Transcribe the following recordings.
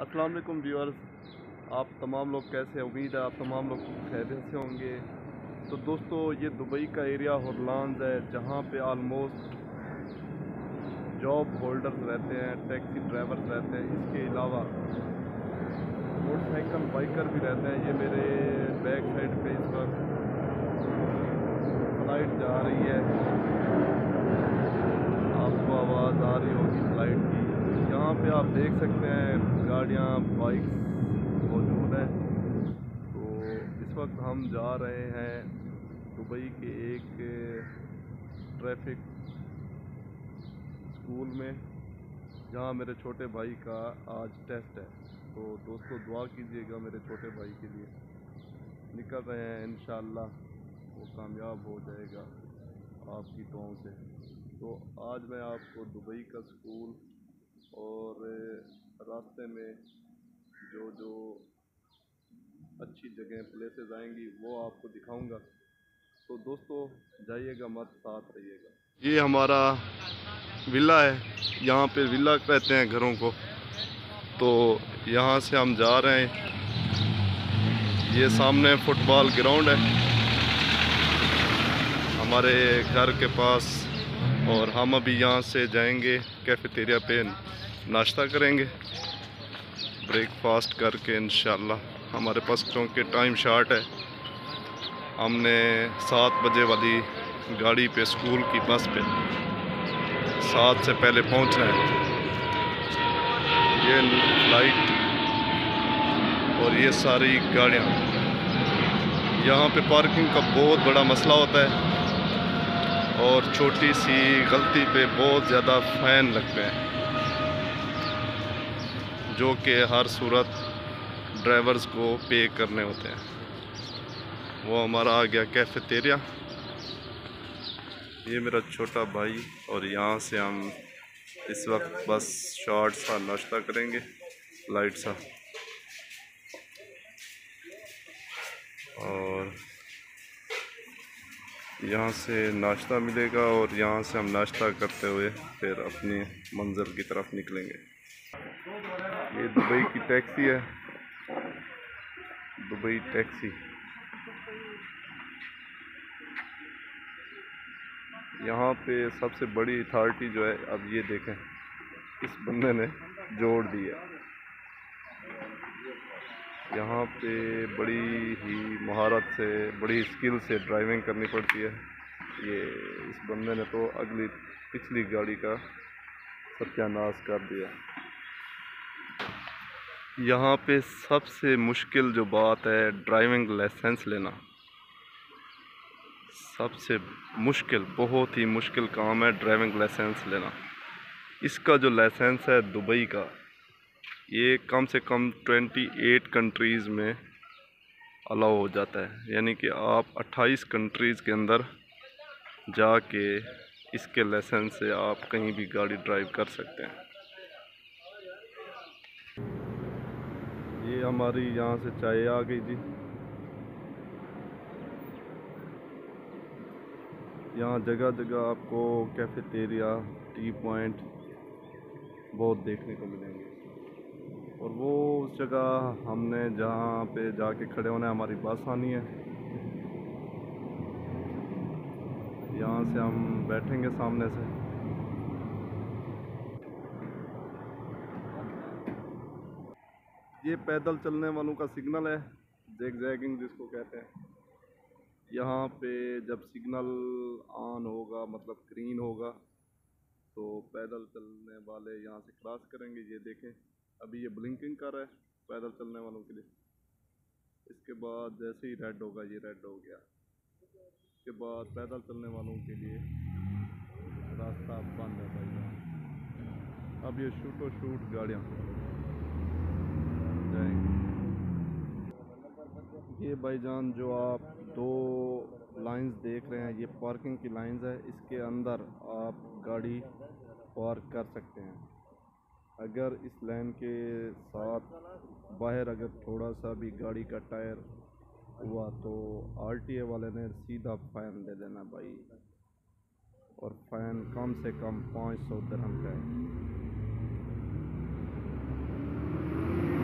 अस्सलाम वालेकुम व्यूअर्स, आप तमाम लोग कैसे हैं? उम्मीद है आप तमाम लोग खैरियत से होंगे। तो दोस्तों, ये दुबई का एरिया होरलांज है, जहाँ पे आलमोस्ट जॉब होल्डर्स रहते हैं, टैक्सी ड्राइवर्स रहते हैं। इसके अलावा मोटरसाइकिल बाइकर भी रहते हैं। ये मेरे बैक साइड पे इस वक्त फ्लाइट जा रही है, आपको आवाज़ आ रही होगी फ्लाइट की। यहाँ पे आप देख सकते हैं गाड़ियाँ, बाइक्स मौजूद है। तो इस वक्त हम जा रहे हैं दुबई के एक ट्रैफिक स्कूल में, जहाँ मेरे छोटे भाई का आज टेस्ट है। तो दोस्तों, दुआ कीजिएगा मेरे छोटे भाई के लिए। निकल रहे हैं, इंशाअल्लाह वो कामयाब हो जाएगा आपकी दुआओं से। तो आज मैं आपको दुबई का स्कूल और रास्ते में जो जो अच्छी जगह प्लेसेस आएंगी वो आपको दिखाऊंगा। तो दोस्तों, जाइएगा मत, साथ रहिएगा। ये हमारा विला है, यहाँ पे विला कहते हैं घरों को। तो यहाँ से हम जा रहे हैं। ये सामने फुटबॉल ग्राउंड है हमारे घर के पास, और हम अभी यहाँ से जाएंगे कैफेटेरिया पे, नाश्ता करेंगे ब्रेकफास्ट करके इंशाल्लाह। हमारे पास क्योंकि टाइम शार्ट है, हमने 7 बजे वाली गाड़ी पे, स्कूल की बस पे 7 से पहले पहुंचना है। ये फ्लाइट और ये सारी गाड़ियाँ, यहाँ पे पार्किंग का बहुत बड़ा मसला होता है, और छोटी सी गलती पे बहुत ज़्यादा फ़ाइन लगते हैं, जो कि हर सूरत ड्राइवर्स को पे करने होते हैं। वो हमारा आ गया कैफेटेरिया। ये मेरा छोटा भाई, और यहाँ से हम इस वक्त बस शॉर्ट सा नाश्ता करेंगे, लाइट सा। और यहाँ से नाश्ता मिलेगा, और यहाँ से हम नाश्ता करते हुए फिर अपनी मंजिल की तरफ निकलेंगे। ये दुबई की टैक्सी है, दुबई टैक्सी। यहाँ पे सबसे बड़ी अथॉरिटी जो है, अब ये देखें, इस बंदे ने जोड़ दिया। यहाँ पे बड़ी ही महारत से, बड़ी स्किल से ड्राइविंग करनी पड़ती है। ये इस बंदे ने तो पिछली गाड़ी का सत्यानाश कर दिया। यहाँ पे सबसे मुश्किल जो बात है, ड्राइविंग लाइसेंस लेना। सबसे मुश्किल, बहुत ही मुश्किल काम है ड्राइविंग लाइसेंस लेना। इसका जो लाइसेंस है दुबई का, ये कम से कम 28 कंट्रीज़ में अलाउ हो जाता है। यानी कि आप 28 कंट्रीज़ के अंदर जाके इसके लाइसेंस से आप कहीं भी गाड़ी ड्राइव कर सकते हैं। ये हमारी यहाँ से चाय आ गई थी। यहाँ जगह जगह आपको कैफेटेरिया, टी पॉइंट बहुत देखने को मिलेंगे। और वो उस जगह हमने जहाँ पे जाके खड़े होना है, हमारी बस आनी है। यहाँ से हम बैठेंगे सामने से। ये पैदल चलने वालों का सिग्नल है, ज़िगज़ैगिंग जिसको कहते हैं। यहाँ पे जब सिग्नल ऑन होगा, मतलब ग्रीन होगा, तो पैदल चलने वाले यहाँ से क्रॉस करेंगे। ये देखें, अभी ये ब्लिंकिंग कर रहा है पैदल चलने वालों के लिए। इसके बाद जैसे ही रेड होगा, ये रेड हो गया, इसके बाद पैदल चलने वालों के लिए रास्ता बंद है भाई। अब ये शूटो शूट गाड़ियाँ जाएंगी। ये भाईजान जो आप 2 लाइंस देख रहे हैं, ये पार्किंग की लाइंस है। इसके अंदर आप गाड़ी पार्क कर सकते हैं। अगर इस लाइन के साथ बाहर अगर थोड़ा सा भी गाड़ी का टायर हुआ, तो आरटीए वाले ने सीधा फ़ाइन दे देना भाई, और फ़ाइन कम से कम 500 दिरहम का है।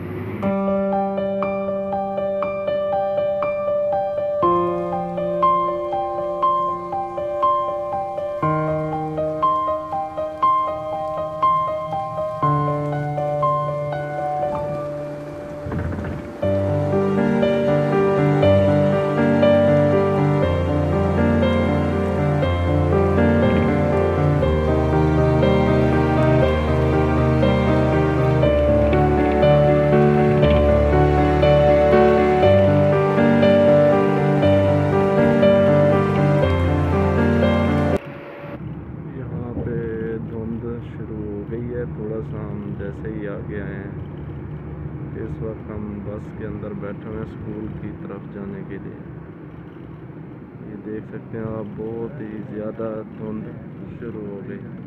इस वक्त हम बस के अंदर बैठे हुए हैं स्कूल की तरफ जाने के लिए। ये देख सकते हैं आप, बहुत ही ज़्यादा धुंध शुरू हो गई है।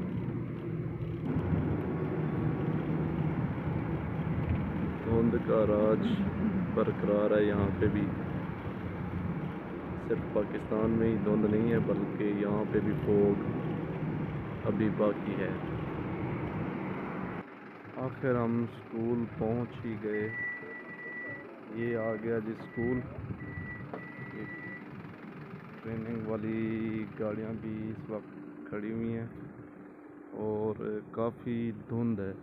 धुंध का राज बरकरार है यहाँ पे भी। सिर्फ पाकिस्तान में ही धुंध नहीं है, बल्कि यहाँ पे भी फोग अभी बाकी है। आखिर हम स्कूल पहुँच ही गए। ये आ गया जी स्कूल। ट्रेनिंग वाली गाड़ियाँ भी इस वक्त खड़ी हुई हैं और काफ़ी धुंध है,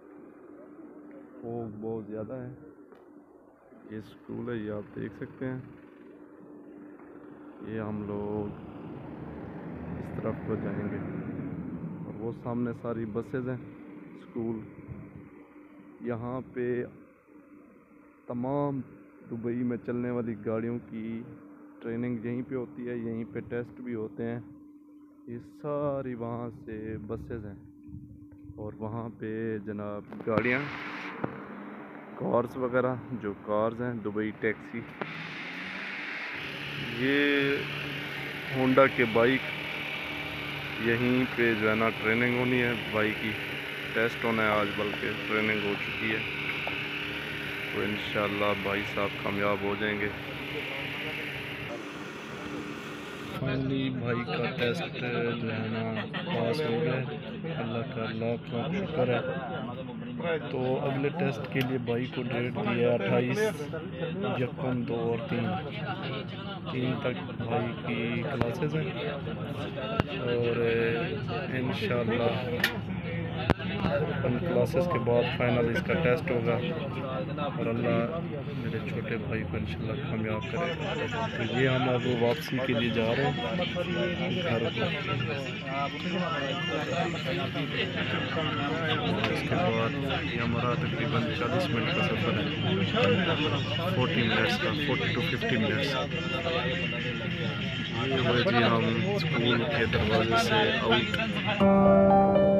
फोग बहुत ज़्यादा है। ये स्कूल है, ये आप देख सकते हैं। ये हम लोग इस तरफ को जाएंगे और वो सामने सारी बसेज हैं स्कूल। यहाँ पे तमाम दुबई में चलने वाली गाड़ियों की ट्रेनिंग यहीं पे होती है, यहीं पे टेस्ट भी होते हैं। ये सारी वहाँ से बसेज हैं और वहाँ पे जनाब गाड़ियाँ, कार्स वगैरह, जो कार्स हैं दुबई टैक्सी। ये होंडा के बाइक, यहीं पे जो है ना ट्रेनिंग होनी है, बाइक की टेस्ट होना है आज, बल्कि ट्रेनिंग हो चुकी है। तो इंशाल्लाह भाई साहब कामयाब हो जाएंगे। फाइनली भाई का टेस्ट जो है ना पास हो गया, अल्लाह का लाख लाख शुक्र है। तो अगले टेस्ट के लिए भाई को डेट दी है 28 यकम 2 और 3 तक भाई की क्लासेस हैं और इंशाल्लाह उन क्लासेस के बाद फाइनल इसका टेस्ट होगा और अल्लाह मेरे छोटे भाई को इंशाल्लाह कामयाब करेगा। तो ये हम अब वापसी के लिए जा रहे हैं घर को। उसके बाद ये हमारा तकरीबन 40 मिनट का सफ़र है, 40 मिनट्स का, 40 to 50 मिनट्स। ये हुए जी हम स्कूल के दरवाजे से आउट।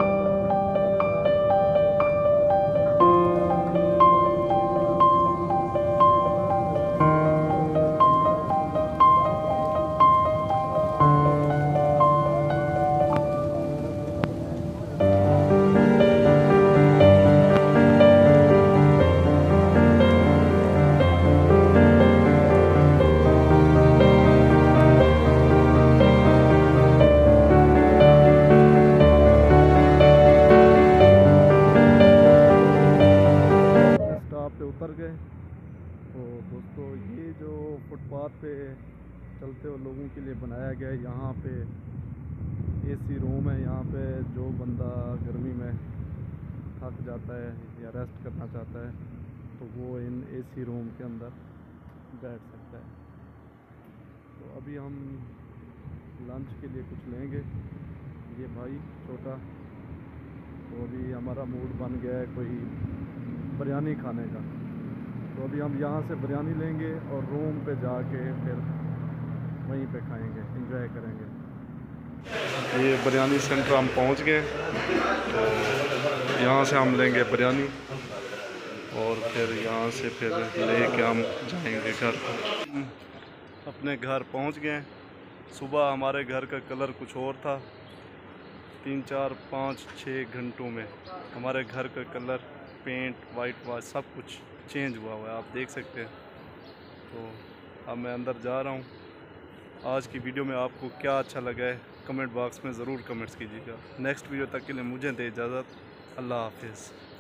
पे उतर गए। तो दोस्तों, ये जो फुटपाथ पे चलते हुए लोगों के लिए बनाया गया है, यहाँ पे एसी रूम है। यहाँ पे जो बंदा गर्मी में थक जाता है या रेस्ट करना चाहता है तो वो इन एसी रूम के अंदर बैठ सकता है। तो अभी हम लंच के लिए कुछ लेंगे। ये भाई छोटा, तो अभी हमारा मूड बन गया है कोई बिरयानी खाने का। तो अभी हम यहाँ से बिरयानी लेंगे और रूम पे जाके फिर वहीं पे खाएंगे, एंजॉय करेंगे। ये बिरयानी सेंटर हम पहुँच गए। तो यहाँ से हम लेंगे बिरयानी और फिर यहाँ से फिर लेके हम जाएंगे घर। अपने घर पहुँच गए। सुबह हमारे घर का कलर कुछ और था, 3 4 5 6 घंटों में हमारे घर का कलर, पेंट, वाइट वाश सब कुछ चेंज हुआ है, आप देख सकते हैं। तो अब मैं अंदर जा रहा हूँ। आज की वीडियो में आपको क्या अच्छा लगा है कमेंट बॉक्स में ज़रूर कमेंट्स कीजिएगा। नेक्स्ट वीडियो तक के लिए मुझे दे इजाज़त। अल्लाह हाफिज़।